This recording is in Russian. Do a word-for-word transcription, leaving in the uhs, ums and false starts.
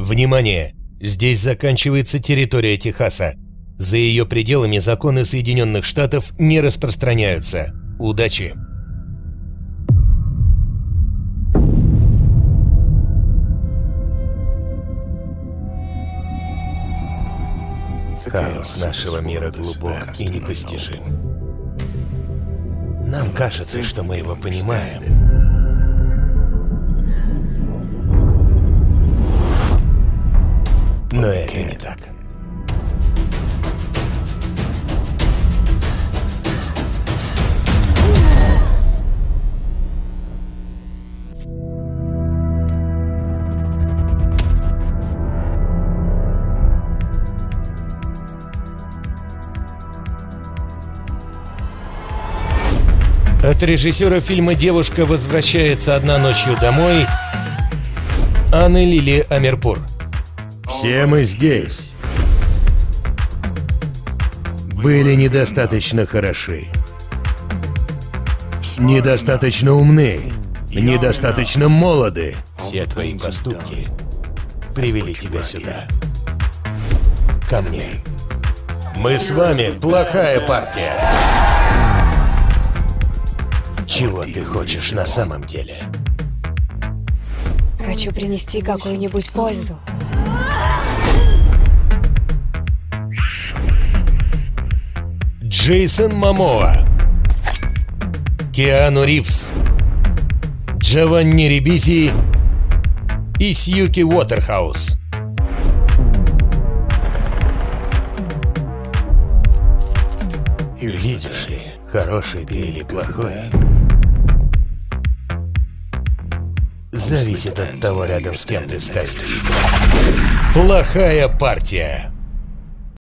Внимание! Здесь заканчивается территория Техаса. За ее пределами законы Соединенных Штатов не распространяются. Удачи! Хаос нашего мира глубок и непостижим. Нам кажется, что мы его понимаем. Но это не так. От режиссера фильма «Девушка возвращается одна ночью домой» Анны Лили Амирпур. Все мы здесь были недостаточно хороши, недостаточно умны, недостаточно молоды. Все твои поступки привели тебя сюда, ко мне. Мы с вами плохая партия. Чего ты хочешь на самом деле? Хочу принести какую-нибудь пользу. Джейсон Момоа, Киану Ривз, Джованни Рибиси и Сьюки Уотерхаус. Видишь ли, хороший ты или плохой, зависит от того, рядом с кем ты стоишь. Плохая партия.